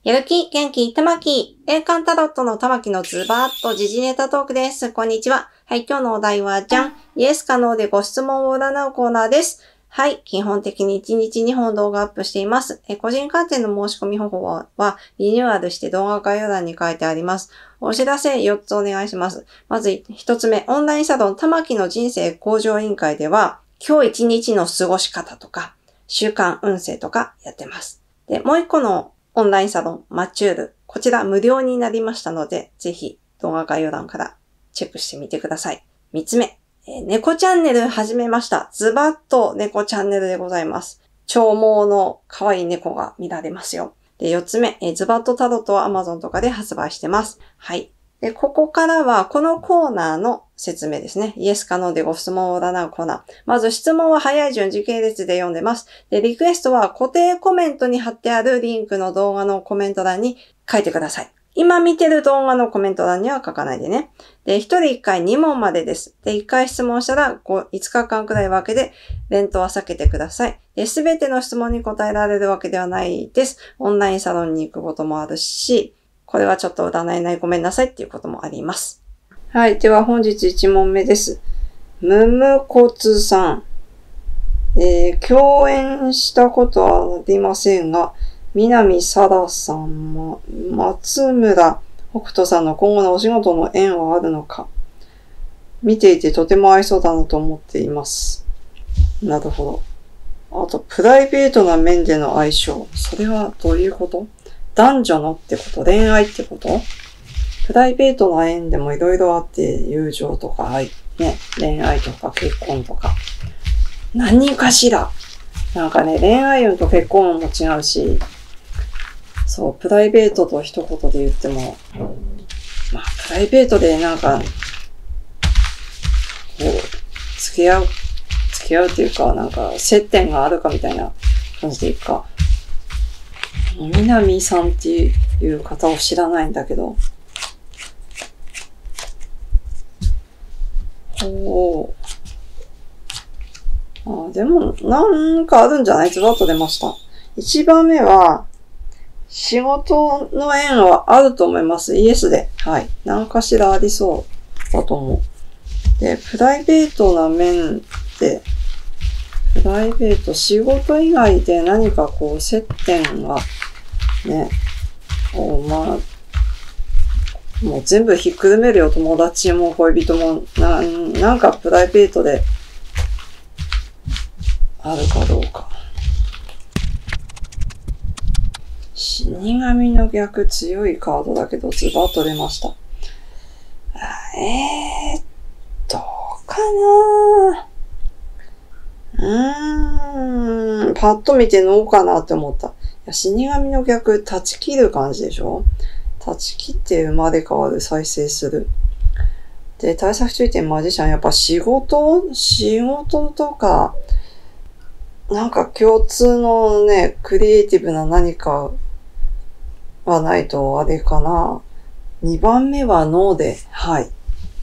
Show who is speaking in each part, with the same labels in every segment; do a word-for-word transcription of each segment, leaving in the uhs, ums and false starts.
Speaker 1: やる気、元気、たまき。栄冠タロットのたまきのズバーッと時事ネタトークです。こんにちは。はい、今日のお題は、じゃん。イエス可能でご質問を占うコーナーです。はい、基本的にいちにちにほん動画アップしています。え個人鑑定の申し込み方法は、はリニューアルして動画概要欄に書いてあります。お知らせよっつお願いします。まずひとつめ、オンラインサロンたまきの人生向上委員会では、今日一日の過ごし方とか、週間運勢とかやってます。で、もう一個のオンラインサロン、マチュール。こちら無料になりましたので、ぜひ動画概要欄からチェックしてみてください。三つ目、えー、猫チャンネル始めました。ズバッと猫チャンネルでございます。長毛の可愛い猫が見られますよ。で、四つ目、えー、ズバッとタロットは Amazon とかで発売してます。はい。で、ここからはこのコーナーの説明ですね。イエス可能でご質問を占うコーナー。まず質問は早い順時系列で読んでます。で、リクエストは固定コメントに貼ってあるリンクの動画のコメント欄に書いてください。今見てる動画のコメント欄には書かないでね。で、一人一回に問までです。で、一回質問したらいつかかんくらい分けで連投は避けてください。で、すべての質問に答えられるわけではないです。オンラインサロンに行くこともあるし、これはちょっと占えないごめんなさいっていうこともあります。はい。では本日いち問目です。むむこつさん。えー、共演したことはありませんが、南沙羅さんも、松村北斗さんの今後のお仕事の縁はあるのか。見ていてとても合いそうだなと思っています。なるほど。あと、プライベートな面での相性。それはどういうこと？男女のってこと？恋愛ってこと？プライベートな縁でもいろいろあって、友情とか愛、ね、恋愛とか結婚とか。何かしら。なんかね、恋愛運と結婚運も違うし、そう、プライベートと一言で言っても、まあ、プライベートでなんか、こう、付き合う、付き合うっていうか、なんか、接点があるかみたいな感じでいいか。南さんっていう方を知らないんだけど、おー。あ、でも、なんかあるんじゃない？ズバッと出ました。一番目は、仕事の縁はあると思います。イエスで。はい。何かしらありそうだと思う。で、プライベートな面で、プライベート、仕事以外で何かこう、接点が、ね、おまあ、もう全部ひっくるめるよ。友達も恋人も、な、なんかプライベートで、あるかどうか。死神の逆強いカードだけどズバッと出ました。えー、どうかなうーん、パッと見てノーかなって思った。いや、死神の逆断ち切る感じでしょ？断ち切って生まれ変わる、再生する。で、対策注意点マジシャン、やっぱ仕事仕事とか、なんか共通のね、クリエイティブな何かはないとあれかな。にばんめはノーで、はい。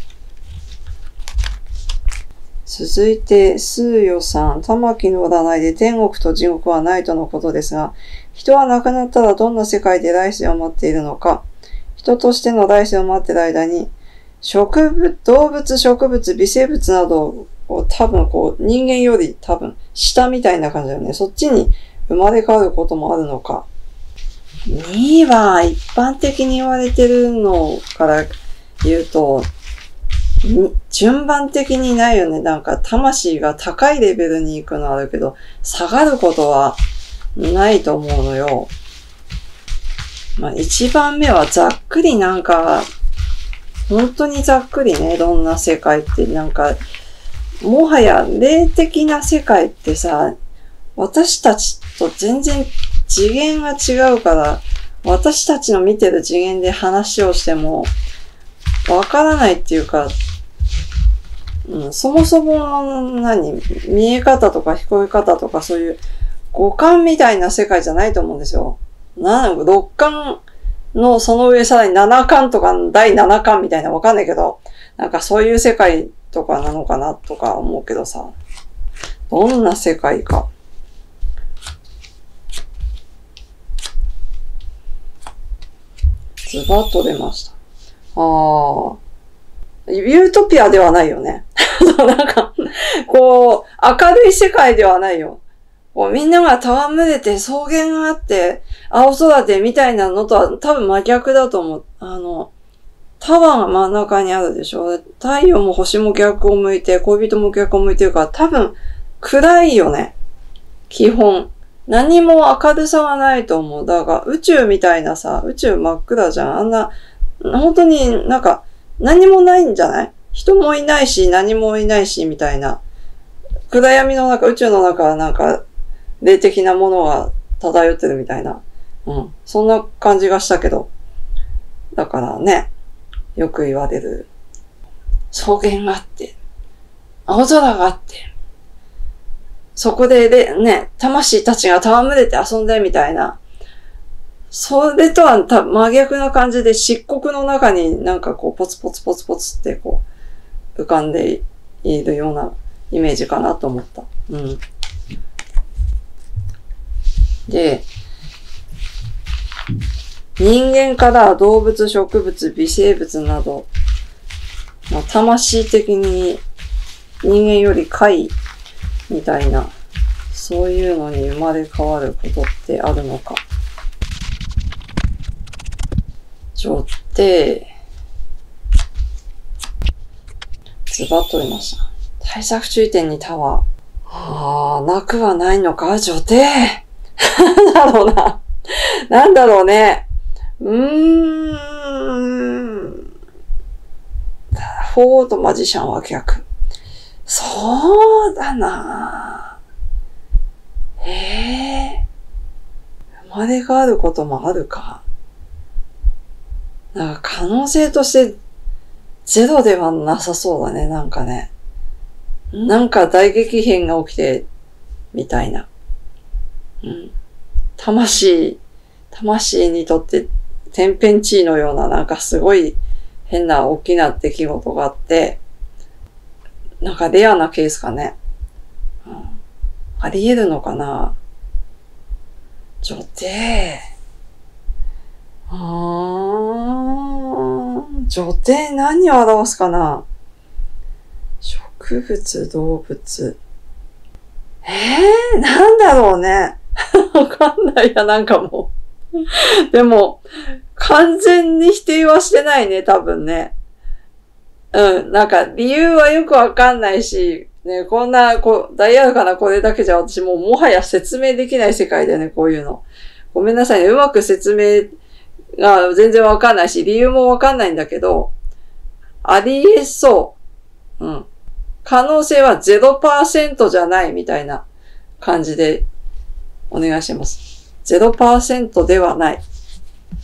Speaker 1: 続いて、スーヨさん、玉木の占いで天国と地獄はないとのことですが、人は亡くなったらどんな世界で来世を待っているのか、人としての来世を待っている間に、植物、動物、植物、微生物などを多分こう、人間より多分下みたいな感じだよね。そっちに生まれ変わることもあるのか。には一般的に言われてるのから言うと、順番的にないよね。なんか魂が高いレベルに行くのあるけど、下がることはないと思うのよ。まあ一番目はざっくりなんか、本当にざっくりね、どんな世界ってなんか、もはや霊的な世界ってさ、私たちと全然次元が違うから、私たちの見てる次元で話をしても、わからないっていうか、うん、そもそも何、見え方とか聞こえ方とかそういう五感みたいな世界じゃないと思うんですよ。な、六感のその上さらに七感とか第七感みたいなわかんないけど、なんかそういう世界とかなのかなとか思うけどさ、どんな世界か。 ズバッと出ました。ああ。ユートピアではないよね。なんか、こう、明るい世界ではないよ。こうみんなが戯れて草原があって、青空でみたいなのとは多分真逆だと思う。あの、タワーが真ん中にあるでしょ。太陽も星も逆を向いて、恋人も逆を向いてるから多分暗いよね。基本。何も明るさはないと思う。だから宇宙みたいなさ、宇宙真っ暗じゃん。あんな、本当になんか何もないんじゃない？人もいないし、何もいないし、みたいな。暗闇の中、宇宙の中はなんか、霊的なものが漂ってるみたいな。うん。そんな感じがしたけど。だからね、よく言われる。草原があって、青空があって、そこででね、魂たちが戯れて遊んでみたいな。それとはた真逆な感じで漆黒の中になんかこうポツポツポツポツってこう浮かんでいるようなイメージかなと思った。うん。で、人間から動物、植物、微生物など、まあ、魂的に人間より怪みたいな、そういうのに生まれ変わることってあるのか。女帝、ズバッと出ました。対策注意点にタワー。ああ、なくはないのか女帝。なんだろうな。なんだろうね。うーん。フォードマジシャンは逆。そうだな。へえ。生まれ変わることもあるか。なんか可能性としてゼロではなさそうだね、なんかね。なんか大激変が起きて、みたいな。うん。魂、魂にとって天変地異のようななんかすごい変な大きな出来事があって、なんかレアなケースかね。うん、あり得るのかな。女帝。あー、女帝何を表すかな。植物、動物。えー、なんだろうね。わかんないや、なんかもう。でも、完全に否定はしてないね、多分ね。うん、なんか理由はよくわかんないし、ね、こんな、こう、ダイヤかなこれだけじゃ私もうもはや説明できない世界だよね、こういうの。ごめんなさいね、うまく説明が全然わかんないし、理由もわかんないんだけど、ありえそう。うん。可能性は ゼロパーセント じゃないみたいな感じでお願いします。ゼロパーセント ではない。うん。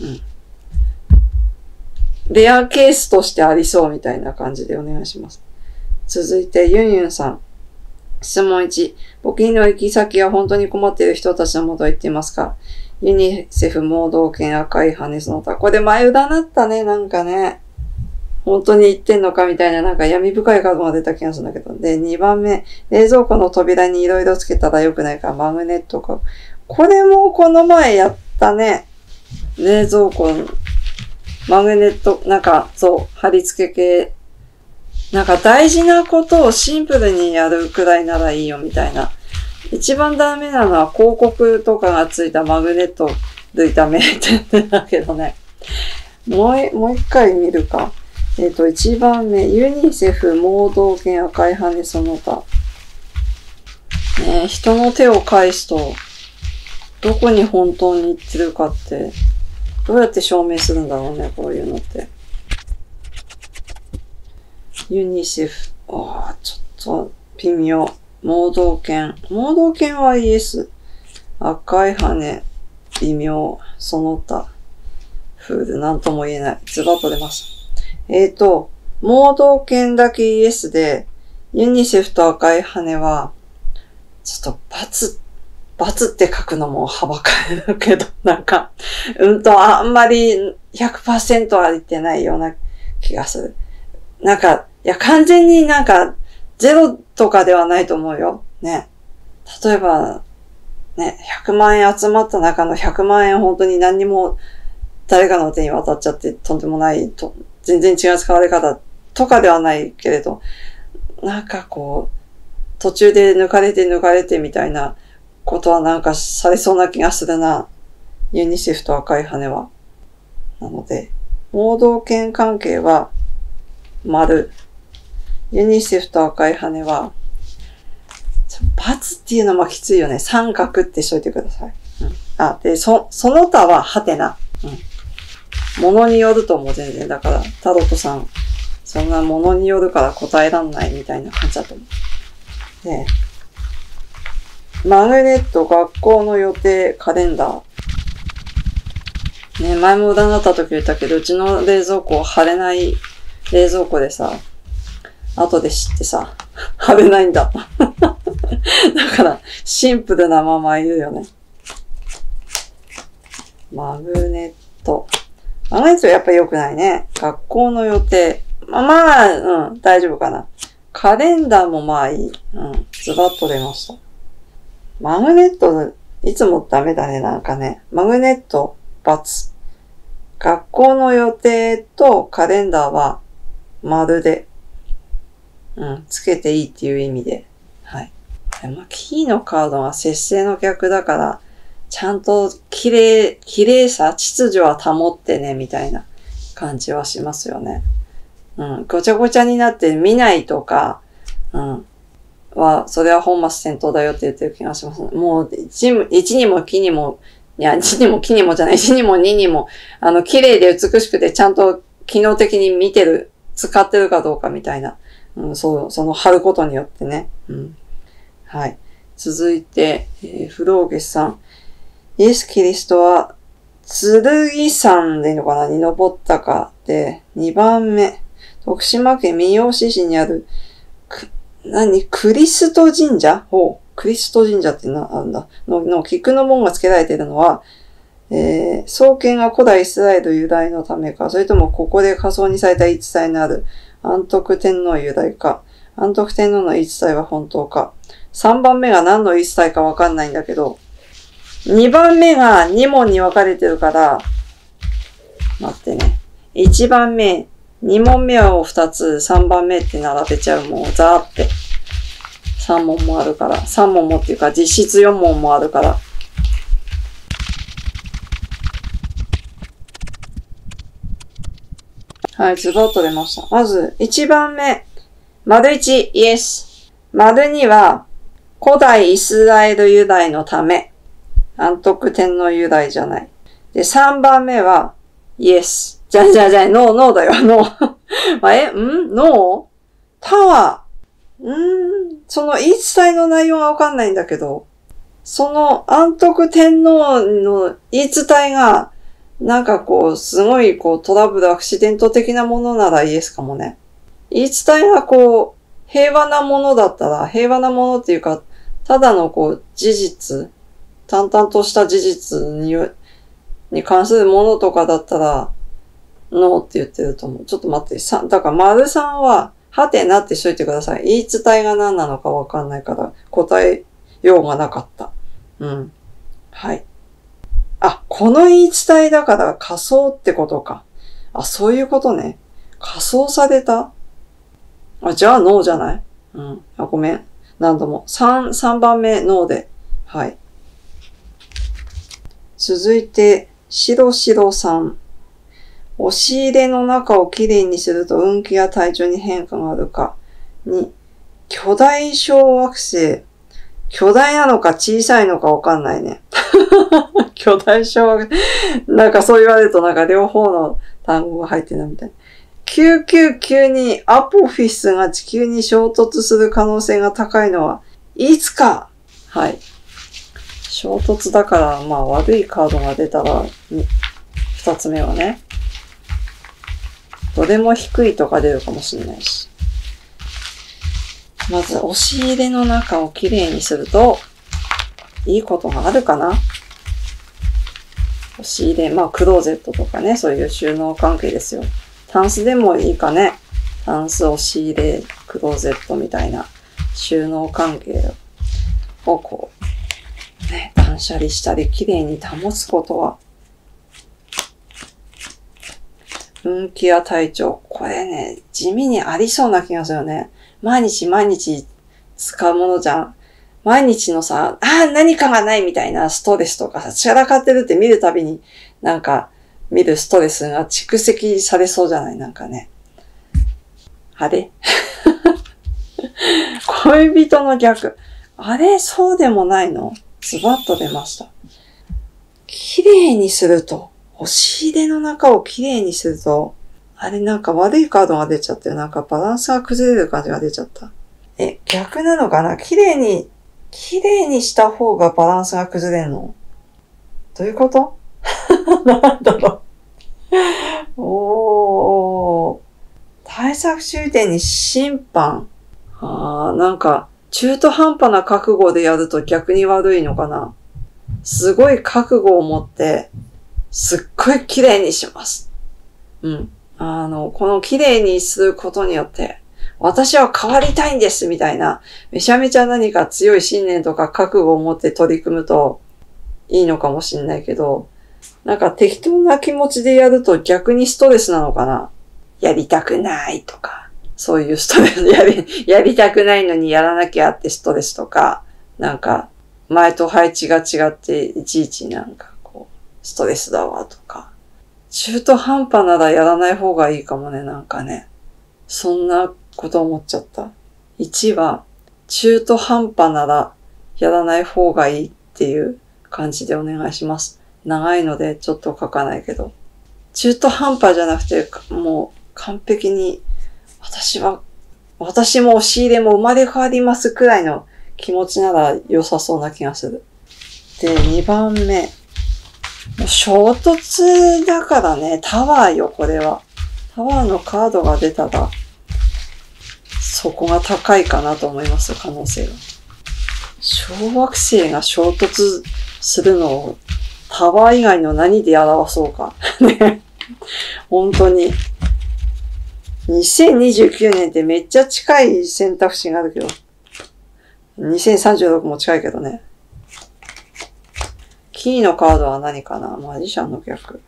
Speaker 1: レアケースとしてありそうみたいな感じでお願いします。続いて、ユンユンさん。質問いち。募金の行き先は本当に困っている人たちのもとへ行っていますか？ユニセフ、盲導犬、赤い羽、その他。これ前占ったね、なんかね。本当に言ってんのかみたいな、なんか闇深いカードが出た気がするんだけど。で、にばんめ。冷蔵庫の扉にいろいろつけたら良くないか。マグネットか。これもこの前やったね。冷蔵庫のマグネット、なんか、そう、貼り付け系。なんか大事なことをシンプルにやるくらいならいいよみたいな。一番ダメなのは広告とかがついたマグネット類ダメって言ってんだけどね。もう、もう一回見るか。えっと、一番目、ユニセフ、盲導犬、赤い羽、その他。ねえ、人の手を返すと、どこに本当に行ってるかって、どうやって証明するんだろうね、こういうのって。ユニセフ。ああ、ちょっと、微妙。盲導犬。盲導犬はイエス。赤い羽。微妙。その他。フール。なんとも言えない。ズバッと出ます。えーと、盲導犬だけイエスで、ユニセフと赤い羽は、ちょっと、バツ、バツって書くのもはばかれるけど、なんか、うんと、あんまり ひゃくパーセント は言ってないような気がする。なんか、いや、完全になんか、ゼロとかではないと思うよ。ね。例えば、ね、ひゃくまん円集まった中のひゃくまん円本当に何にも
Speaker 2: 誰かの手に渡っちゃってとんでもないと、全然違う使われ方とかではないけれど、なんかこう、途中で抜かれて抜かれてみたいなことはなんかされそうな気がするな。ユニセフと赤い羽は。なので、盲導犬関係は丸。ユニセフと赤い羽は、×っていうのもきついよね。三角ってしといてください。うん、あ、で、そ、その他はハテナ。うん。ものによるともう全然、だから、タロットさん、そんなものによるから答えらんないみたいな感じだと思う。で、マグネット、学校の予定、カレンダー。ね、前も占った時言ったけど、うちの冷蔵庫、貼れない冷蔵庫でさ、後で知ってさ、貼れないんだ。だから、シンプルなままいるよね。マグネット。マグネットやっぱり良くないね。学校の予定。まあ、まあ、うん、大丈夫かな。カレンダーもまあいい。うん、ズバッと出ました。マグネット、いつもダメだね、なんかね。マグネット、×。学校の予定とカレンダーは、丸で、うん、つけていいっていう意味で。はい。まあ、キーのカードが節制の逆だから、ちゃんと綺麗、綺麗さ、秩序は保ってね、みたいな感じはしますよね。うん、ごちゃごちゃになって見ないとか、うん、は、それは本末転倒だよって言ってる気がします。もう、一にも木にも、いや、一にも木にもじゃない、一にも二にも、あの、綺麗で美しくてちゃんと機能的に見てる、使ってるかどうかみたいな。うん、そう、その貼ることによってね。うん。はい。続いて、えー、不老月さん。イエス・キリストは、剣山でいいのかなに登ったか。で、にばんめ。徳島県三好市にある、く、何クリスト神社ほう。クリスト神社ってな、あるんだ。の、の、菊の門が付けられているのは、えー、創建が古代イスラエル由来のためか、それともここで仮想にされた言い伝えのある安徳天皇由来か、安徳天皇の言い伝えは本当か。さんばんめが何の言い伝えかわかんないんだけど、にばんめがに問に分かれてるから、待ってね。いちばんめ、に問目をふたつ、さんばんめって並べちゃうもうザーって。さん問もあるから。さん問もっていうか実質よん問もあるから。はい、ズバッと出ました。まず、いちばんめ。丸いち、イエス。丸には、古代イスラエル由来のため。安徳天皇由来じゃない。で、さんばんめは、イエス。じゃじゃじゃ、ノー、ノーだよ、ノー。まあ、え、んノータワー。うーん、その言い伝えの内容がわかんないんだけど、その安徳天皇の言い伝えが、なんかこう、すごいこうトラブル、アクシデント的なものならイエスかもね。言い伝えがこう、平和なものだったら、平和なものっていうか、ただのこう、事実、淡々とした事実に、に関するものとかだったら、ノーって言ってると思う。ちょっと待って、さ、だから丸さんは、はてなってしといてください。言い伝えが何なのかわかんないから、答えようがなかった。うん。はい。あ、この言い伝えだから仮想ってことか。あ、そういうことね。仮想されたあ、じゃあノーじゃないうん。あ、ごめん。何度も。三、三番目ノーで。はい。続いて、しろしろさん。押し入れの中をきれいにすると運気や体調に変化があるか。に、巨大小惑星。巨大なのか小さいのかわかんないね。巨大小惑星。なんかそう言われるとなんか両方の単語が入ってるみたい。きゅうきゅうきゅうにアポフィスが地球に衝突する可能性が高いのはいつか。はい。衝突だから、まあ悪いカードが出たら、二つ目はね。どれも低いとか出るかもしれないし。まず、押し入れの中をきれいにすると、いいことがあるかな？押し入れ、まあ、クローゼットとかね、そういう収納関係ですよ。タンスでもいいかね。タンス、押し入れ、クローゼットみたいな収納関係をこう、ね、断捨離したり、きれいに保つことは、 運気や体調。これね、地味にありそうな気がするよね。毎日毎日使うものじゃん。毎日のさ、ああ、何かがないみたいなストレスとかさ、散らかってるって見るたびに、なんか、見るストレスが蓄積されそうじゃないなんかね。あれ恋人の逆。あれそうでもないの？ズバッと出ました。綺麗にすると、押し入れの中を綺麗にすると、あれなんか悪いカードが出ちゃってる。なんかバランスが崩れる感じが出ちゃった。え、逆なのかな？綺麗に、綺麗にした方がバランスが崩れるの？どういうこと？なんだろう。おー。対策注意点に審判。あー、なんか、中途半端な覚悟でやると逆に悪いのかな。すごい覚悟を持って、すっごい綺麗にします。うん。あの、この綺麗にすることによって、私は変わりたいんですみたいな、めちゃめちゃ何か強い信念とか覚悟を持って取り組むといいのかもしれないけど、なんか適当な気持ちでやると逆にストレスなのかな。やりたくないとか、そういうストレス、やり、やりたくないのにやらなきゃってストレスとか、なんか、前と配置が違っていちいちなんかこう、ストレスだわとか。中途半端ならやらない方がいいかもね、なんかね。そんなこと思っちゃった。いちは、中途半端ならやらない方がいいっていう感じでお願いします。長いのでちょっと書かないけど。中途半端じゃなくて、もう完璧に、私は、私も押し入れも生まれ変わりますくらいの気持ちなら良さそうな気がする。で、にばんめ。もう衝突だからね、タワーよ、これは。タワーのカードが出たら、そこが高いかなと思います、可能性が。小惑星が衝突するのを、タワー以外の何で表そうか。ね。本当に。にせんにじゅうきゅうねんってめっちゃ近い選択肢があるけど。にせんさんじゅうろくも近いけどね。キーのカードは何かな？マジシャンの逆。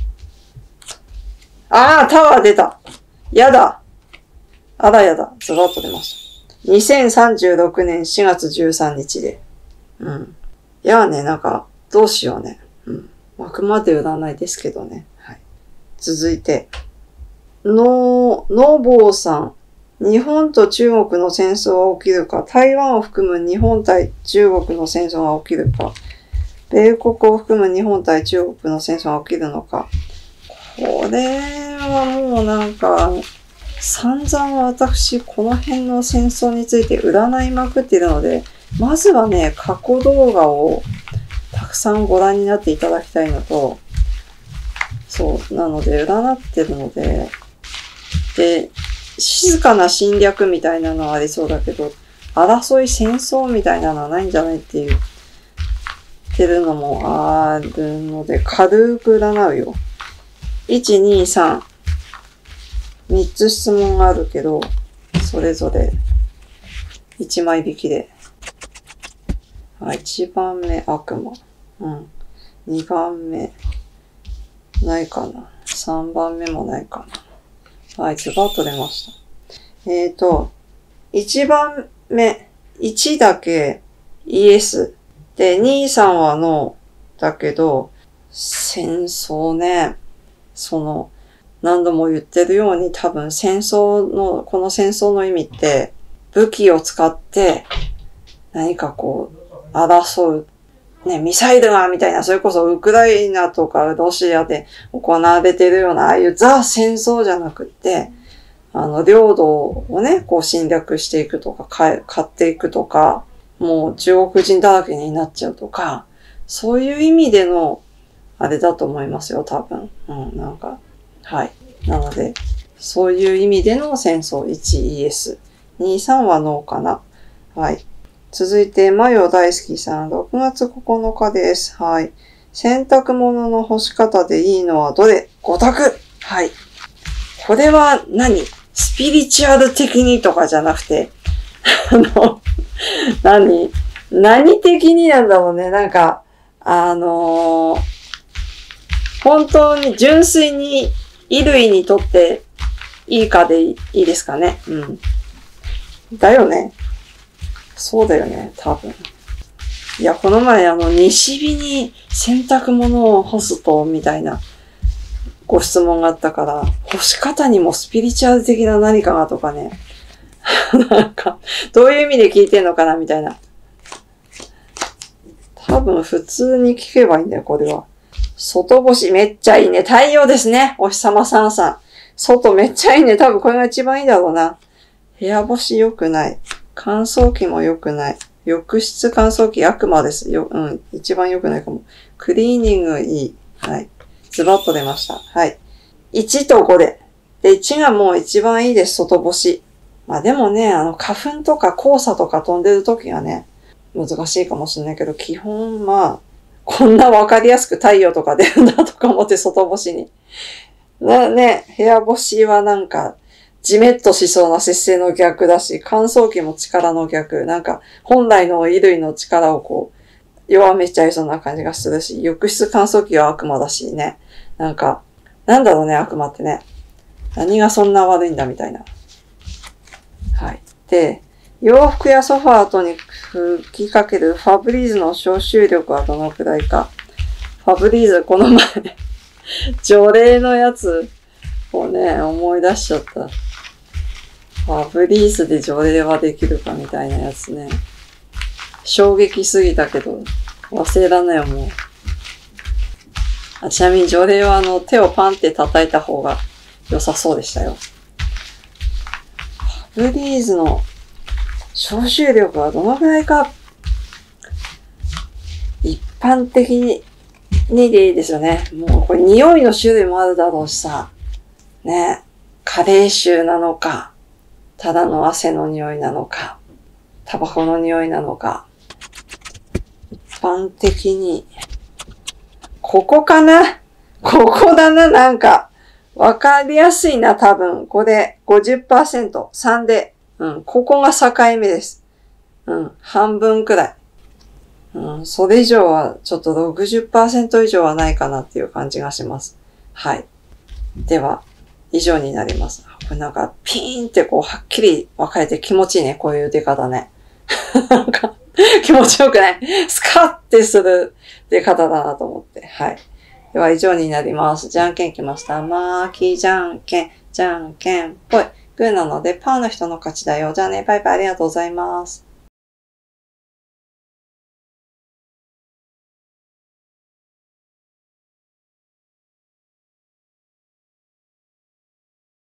Speaker 2: ああ、タワー出た。やだ。あらやだ。ズバッと出ました。にせんさんじゅうろくねんしがつじゅうさんにちで。うん。いやね、なんか、どうしようね。うん。あくまで占いですけどね。はい。続いて。の、のぼうさん。日本と中国の戦争は起きるか。台湾を含む日本対中国の戦争が起きるか。米国を含む日本対中国の戦争が起きるのか。これはもうなんか、散々私、この辺の戦争について占いまくっているので、まずはね、過去動画をたくさんご覧になっていただきたいのと、そう、なので、占ってるので、で、静かな侵略みたいなのはありそうだけど、争い戦争みたいなのはないんじゃないっていう、言ってるのもあるので、軽く占うよ。いち、に、さん。みっつ質問があるけど、それぞれいちまい引きで。あ、いちばんめ、悪魔。うん。にばんめ、ないかな。さんばんめもないかな。はい、ズバッと出ました。えーと、いちばんめ、いちだけイエス。で、に、さんはノー。だけど、戦争ね。その、何度も言ってるように多分戦争の、この戦争の意味って武器を使って何かこう争う、ね、ミサイルがみたいな、それこそウクライナとかロシアで行われているようなああいうザ戦争じゃなくって、あの領土をね、こう侵略していくとか、買っていくとか、もう中国人だらけになっちゃうとか、そういう意味でのあれだと思いますよ、多分。うん、なんか。はい。なので、そういう意味での戦争、いちイエス。に、さんはノーかな。はい。続いて、マヨ大好きさん、ろくがつここのかです。はい。洗濯物の干し方でいいのはどれ？ご択。はい。これは何？スピリチュアル的にとかじゃなくて、あの、何？何的になんだろうね。なんか、あのー、本当に純粋に衣類にとっていいかでいいですかね。うん。だよね。そうだよね、多分。いや、この前あの、西日に洗濯物を干すと、みたいなご質問があったから、干し方にもスピリチュアル的な何かがとかね。なんか、どういう意味で聞いてんのかなみたいな。多分普通に聞けばいいんだよ、これは。外干しめっちゃいいね。太陽ですね。お日様さんさん。外めっちゃいいね。多分これが一番いいだろうな。部屋干し良くない。乾燥機も良くない。浴室乾燥機悪魔です。よ、うん。一番良くないかも。クリーニングいい。はい。ズバッと出ました。はい。いちとごで。で、いちがもう一番いいです。外干し。まあでもね、あの、花粉とか黄砂とか飛んでる時がね、難しいかもしれないけど、基本まあ、こんなわかりやすく太陽とか出るんだとか思って外干しに。なね、部屋干しはなんか、じめっとしそうな姿勢の逆だし、乾燥機も力の逆。なんか、本来の衣類の力をこう、弱めちゃいそうな感じがするし、浴室乾燥機は悪魔だしね。なんか、なんだろうね、悪魔ってね。何がそんな悪いんだみたいな。はい。で、洋服やソファーとに吹きかけるファブリーズの消臭力はどのくらいか。ファブリーズ、この前、除霊のやつをね、思い出しちゃった。ファブリーズで除霊はできるかみたいなやつね。衝撃すぎたけど、忘れらんないよ、もう。あ、ちなみに除霊はあの、手をパンって叩いた方が良さそうでしたよ。ファブリーズの消臭力はどのくらいか。一般的にでいいですよね。もうこれ匂いの種類もあるだろうしさ。ね。加齢臭なのか、ただの汗の匂いなのか、タバコの匂いなのか。一般的に、ここかな？ここだな、なんか。わかりやすいな、多分。これ ごじゅっパーセント。さんで。うん。ここが境目です。うん。半分くらい。うん。それ以上は、ちょっと ろくじゅっパーセント 以上はないかなっていう感じがします。はい。では、以上になります。これなんか、ピーンってこう、はっきり分かれて気持ちいいね。こういう出方ね。なんか、気持ちよくない。スカッてする出方だなと思って。はい。では以上になります。じゃんけんきました。まーきじゃんけん、じゃんけんぽい。グーなのでパーの人の勝ちだよ。じゃあね、バイバイありがとうございます。